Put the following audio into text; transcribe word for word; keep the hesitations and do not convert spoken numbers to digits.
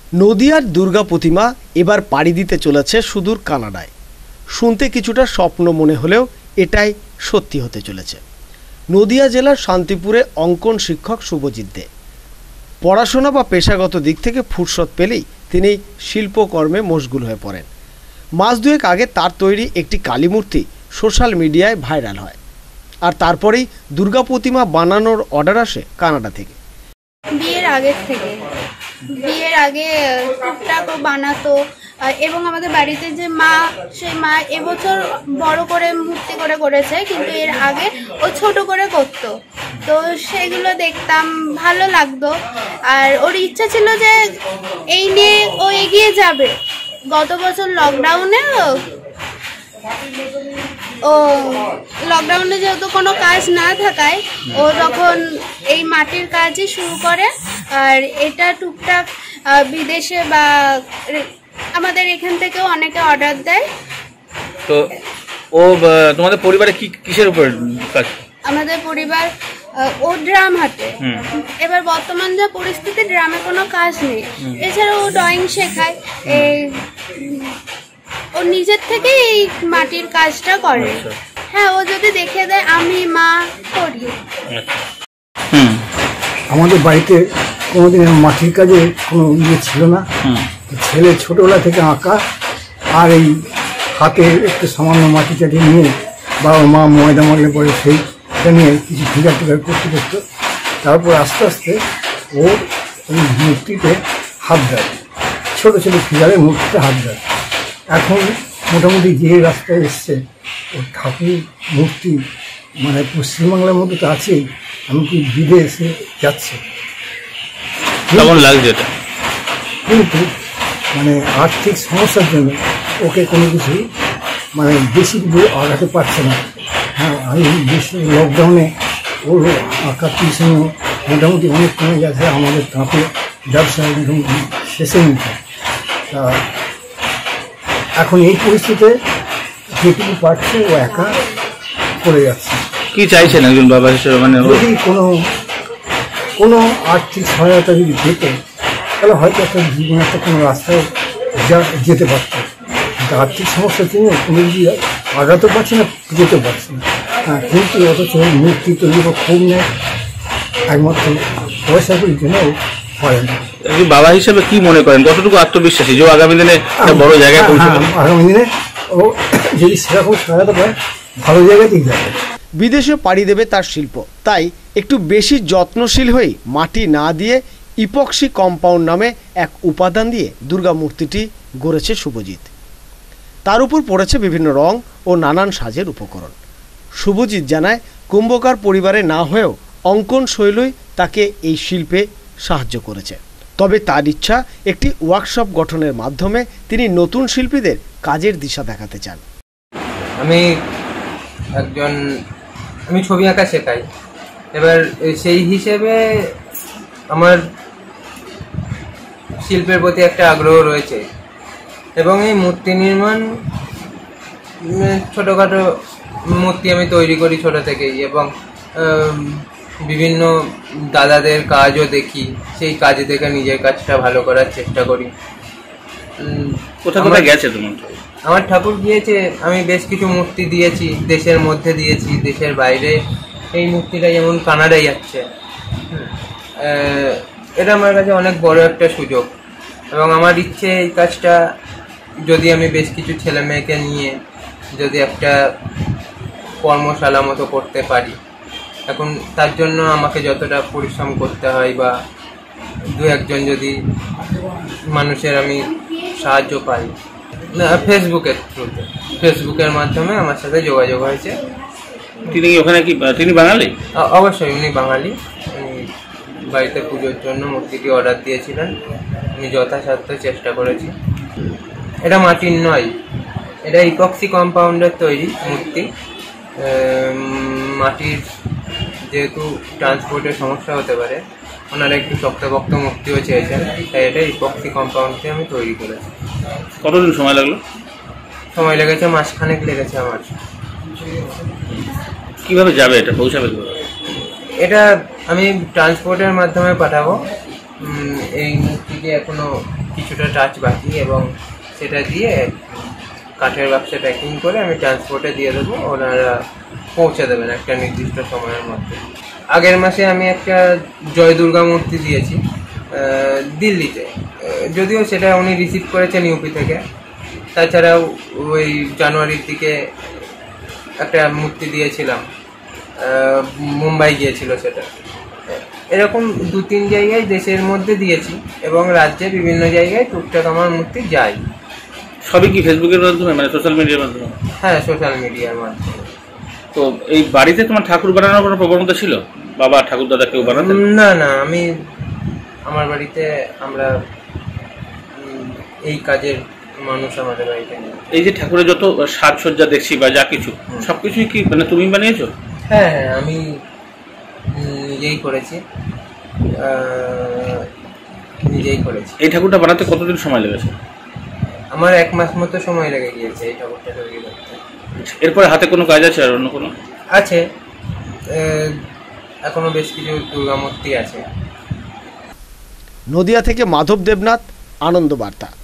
নদিয়ার দুর্গা প্রতিমা এবার পাড়ি দিতে চলেছে সুদূর কানাডায়। শুনতে কিছুটা স্বপ্ন মনে হলেও এটাই সত্যি হতে চলেছে। নদিয়া জেলার শান্তিপুরে অঙ্কন শিক্ষক শুভজিৎ দে পড়াশোনা বা পেশাগত দিক থেকে ফুরসত পেলেই তিনি শিল্পকর্মে মশগুল হয়ে পড়েন। মাস দুয়েক আগে তার তৈরি একটি কালী মূর্তি সোশ্যাল মিডিয়ায় ভাইরাল হয়, আর তারপরেই দুর্গা প্রতিমা বানানোর অর্ডার আসে কানাডা থেকে। বিয়ের আগের থেকে বিয়ের আগে টুকটাকও বানাতো, এবং আমাদের বাড়িতে যে মা, সেই মা এবছর বড় করে মূর্তি করে করেছে, কিন্তু এর আগে ও ছোট করে করতো। তো সেগুলো দেখতাম, ভালো লাগতো, আর ওর ইচ্ছা ছিল যে এই নিয়ে ও এগিয়ে যাবে। গত বছর লকডাউনে ও লকডাউনে যেহেতু কোনো কাজ না থাকায় ও তখন এই মাটির কাজই শুরু করে, আর এটা টুকটাক বিদেশে বা আমাদের এখান থেকেও অনেকে অর্ডার দেয়। তো ও তোমাদের পরিবারে কি কিসের উপর কাজ? আমাদের পরিবার ও ড্রাম হাতে। এবার বর্তমান যা পরিস্থিতি, ড্রামে কোনো কাজ নেই। এছাড়াও ও ড্রয়িং শেখায়, ও নিজের থেকে এই মাটির কাজটা করে। হ্যাঁ, ও যদি দেখে দেয় আমি মা করি। আমাদের বাড়িতে কোনোদিন মাটির কাজে কোনো ইয়ে ছিল না। ছেলে ছোটবেলা থেকে আঁকা, আর এই হাতে একটু সামান্য মাটি চাটি নিয়ে বাবা মা ময়দা মারলে পরে সেইটা নিয়ে কিছু ফিগার টিগার করতে করতো। তারপর আস্তে আস্তে ও ওই মূর্তিতে হাত দেয়, ছোটো ছোটো ফিগারের মূর্তিতে হাত দেয়। এখন মোটামুটি যে রাস্তায় এসছে, ও ঠাকুর মূর্তি মানে পশ্চিমবাংলার মধ্যে তো আছেই, এমনকি বিদেশে যাচ্ছে। কেমন লাগছে এটা? কিন্তু মানে আর্থিক সমস্যার জন্য ওকে কোনো কিছু মানে বেশি কিছু আগাতে পারছে না। হ্যাঁ, আমি বেশি লকডাউনে ওর আঁকার টিউশন মোটামুটি অনেক কমে গেছে। আমাদের তাঁতে ব্যবসা মোটামুটি শেষে নিতে। তা এখন এই পরিস্থিতিতে যেটুকু পারছে ও একা করে যাচ্ছে। কি চাইছেন একজন বাবা হিসেবে? মানে যদি কোনো কোনো আর্থিক সহায়তা যদি পেত, তাহলে হয়তো একটা জীবনে একটা কোনো রাস্তায় যা যেতে পারত। কিন্তু আর্থিক সমস্যার জন্য কোনো যদি আগাতে পারছে না, যেতে পারছে না। হ্যাঁ, কিন্তু অথচ মূর্তি তৈরি খুব নেয়, একমাত্র পয়সা করির জন্য হয় না। বাবা হিসেবে কি মনে করেন, কতটুকু আত্মবিশ্বাসী যে আগামী দিনে বড় জায়গায় পৌঁছাবে? আগামী দিনে ও যদি সেরকম সহায়তা পায়, ভালো জায়গাতেই যাবে। বিদেশে পাড়ি দেবে তার শিল্প, তাই একটু বেশি যত্নশীল হয়ে মাটি না দিয়ে ইপক্সি কম্পাউন্ড নামে এক উপাদান দিয়ে দুর্গা মূর্তিটি গড়েছে শুভজিৎ। তার উপর পড়েছে বিভিন্ন রং ও নানান সাজের উপকরণ। শুভজিৎ জানায়, কুম্ভকার পরিবারে না হয়েও অঙ্কন শৈলী তাকে এই শিল্পে সাহায্য করেছে। তবে তার ইচ্ছা একটি ওয়ার্কশপ গঠনের মাধ্যমে তিনি নতুন শিল্পীদের কাজের দিশা দেখাতে চান। আমি একজন আমি ছবি আঁকা শেখাই। এবার সেই হিসেবে আমার শিল্পের প্রতি একটা আগ্রহ রয়েছে, এবং এই মূর্তি নির্মাণ, ছোটোখাটো মূর্তি আমি তৈরি করি ছোট থেকেই, এবং বিভিন্ন দাদাদের কাজও দেখি, সেই কাজ দেখে নিজের কাজটা ভালো করার চেষ্টা করি। কোথায় কোথায় গেছে তোমার? আমার ঠাকুর গিয়েছে, আমি বেশ কিছু মূর্তি দিয়েছি, দেশের মধ্যে দিয়েছি, দেশের বাইরে। এই মূর্তিটা যেমন কানাডায় যাচ্ছে, এটা আমার কাছে অনেক বড় একটা সুযোগ। এবং আমার ইচ্ছে এই কাজটা যদি আমি বেশ কিছু ছেলে মেয়েকে নিয়ে যদি একটা কর্মশালা মতো করতে পারি, এখন তার জন্য আমাকে যতটা পরিশ্রম করতে হয়, বা দু একজন যদি মানুষের আমি সাহায্য পাই, না ফেসবুকের থ্রুতে, ফেসবুকের মাধ্যমে আমার সাথে যোগাযোগ হয়েছে। তিনি ওখানে কি তিনি বাঙালি? অবশ্যই উনি বাঙালি। উনি বাড়িতে পুজোর জন্য মূর্তিটি অর্ডার দিয়েছিলেন, আমি যথাসাধ্য চেষ্টা করেছি। এটা মাটির নয়, এটা ইপক্সি কম্পাউন্ডের তৈরি মূর্তি। মাটির যেহেতু ট্রান্সপোর্টের সমস্যা হতে পারে, ওনারা একটু শক্তপোক্ত মূর্তিও চেয়েছেন, তাই এটা ইপক্সি কম্পাউন্ডকে আমি তৈরি করেছি। কতদিন সময় লাগলো? সময় লেগেছে মাসখানেক লেগেছে আমার। কিভাবে যাবে এটা, পৌঁছাবে? এটা আমি ট্রান্সপোর্টের মাধ্যমে পাঠাবো। এই মূর্তিটি এখনো কিছুটা টাচ বাকি, এবং সেটা দিয়ে কাঠের বাক্সে প্যাকিং করে আমি ট্রান্সপোর্টে দিয়ে দেবো, ওনারা পৌঁছে দেবেন একটা নির্দিষ্ট সময়ের মধ্যে। আগের মাসে আমি একটা জয় দুর্গা মূর্তি দিয়েছি দিল্লিতে, যদিও সেটা উনি রিসিভ করেছেন ইউপি থেকে। তাছাড়াও ওই জানুয়ারির দিকে একটা মূর্তি দিয়েছিলাম, মুম্বাই গিয়েছিল সেটা। এরকম দু তিন জায়গায় দেশের মধ্যে দিয়েছি, এবং রাজ্যে বিভিন্ন জায়গায় টুকটাক আমার মূর্তি যায়। সবই কি ফেসবুকের মাধ্যমে, মানে সোশ্যাল মিডিয়ার মাধ্যমে? হ্যাঁ, সোশ্যাল মিডিয়ার মাধ্যমে। তো এই বাড়িতে তোমার ঠাকুর বানানোর কোনো প্রবণতা ছিল? বাবা ঠাকুর দাদা কেউ বানাতেন? না না, আমি আমার বাড়িতে আমরা এই কাজের মানুষ আমাদের বাড়িতে নেই। এই যে ঠাকুরের যত সাজসজ্জা দেখছি বা যা কিছু, সবকিছুই কি মানে তুমি বানিয়েছো? হ্যাঁ হ্যাঁ, আমি নিজেই করেছি, নিজেই করেছি। এই ঠাকুরটা বানাতে কতদিন সময় লেগেছে? আমার এক মাস মতো সময় লেগে গিয়েছে এই ঠাকুরটা তৈরি করতে। এরপরে হাতে কোনো কাজ আছে আর অন্য কোনো? আছে, এখনো বেশ কিছু দুর্গা মূর্তি আছে। নদিয়া থেকে মাধব দেবনাথ, আনন্দ বার্তা।